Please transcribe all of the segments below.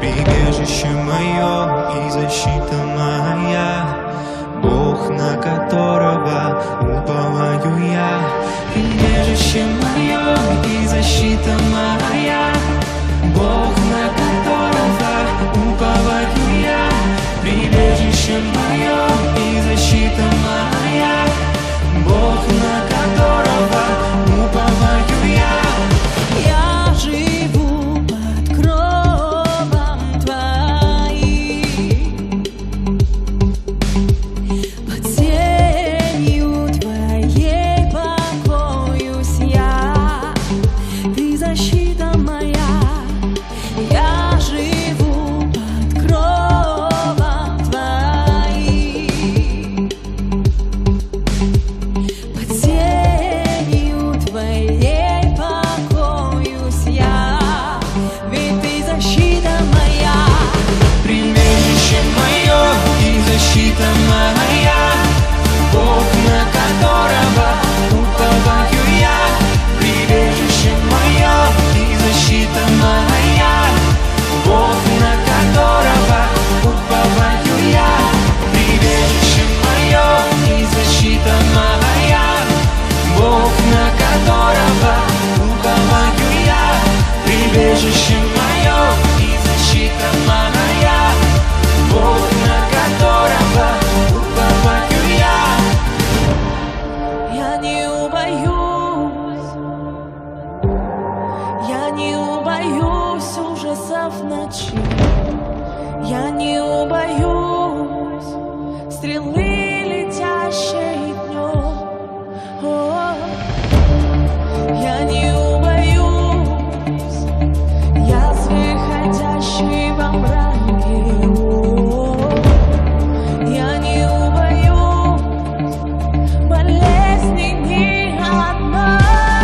прибежище мое и защита моя, Бог, на которого уповаю я. Прибежище мое и защита моя, Бог, на которого уповаю я. Прибежище мое и защита моя, Бог, на которого уповаю я. Я живу под кровом Твоим, под сенью Твоей покоюсь я. Ты защита моя. Я живу под кровом Твоим, под сенью Твоей покоюсь я. Ведь Ты защита моя. Прибежище мое и защита моя, Бог, на которого уповаю я. Прибежище мое и защита моя, Бог, на которого уповаю я. Прибежище мое и защита моя, Бог, на которого уповаю я. Прибежище мое и защита моя, Бог, на которого уповаю я. Я не убоюсь, я не убоюсь ужасов ночи. Я не убоюсь стрелы, летящей днем. О, я не убоюсь язвы, ходящей во мраке. О, я не убоюсь болезни ни одной.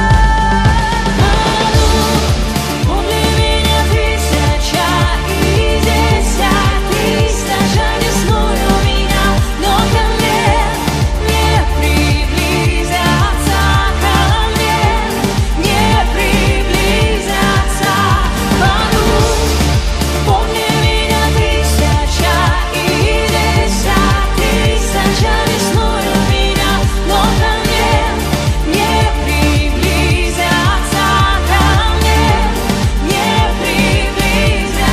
Помни меня тысяча и 10 тысяч, они снуют меня, но ко мне не приблизятся, ко мне не приблизятся. Помни меня тысяча и 10 тысяч, они снуют меня, но ко мне не приблизятся, ко мне не приблизятся.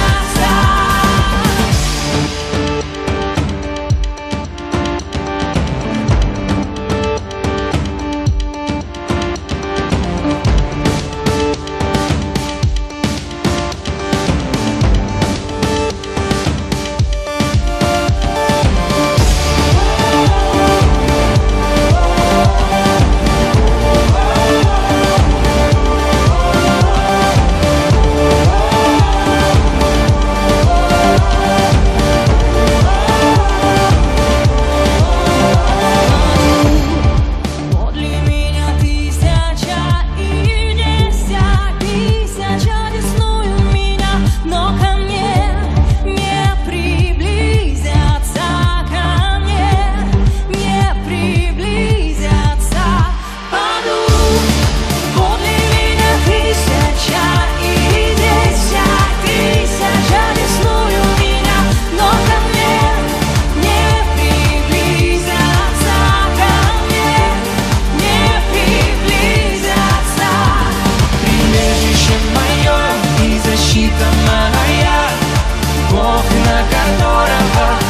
Подле меня тысяча и 10 тысяч, они снуют меня, но ко мне не приблизятся, ко мне не приблизятся. Подле меня тысяча и 10 тысяч, они снуют меня, но ко мне не приблизятся, ко мне не приблизятся. Прибежище мое и защита моя, Бог, на которого